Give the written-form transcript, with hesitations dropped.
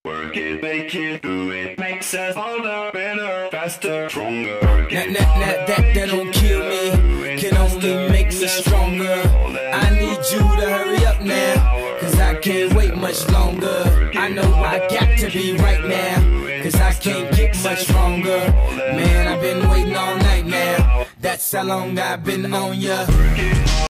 Work it, make it, do it, makes us harder, better, faster, stronger. That don't kill me, can only make me stronger. I need you to hurry up now, cause I can't wait much longer. I know I got to be right now, cause I can't get much stronger. Man, I've been waiting all night now, that's how long I've been on ya.